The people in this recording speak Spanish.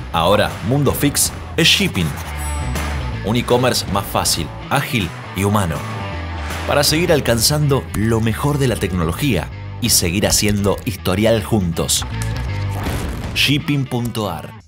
Ahora, Mundo Fix es shipping. Un e-commerce más fácil, ágil y humano. Para seguir alcanzando lo mejor de la tecnología y seguir haciendo historial juntos. Shipping.ar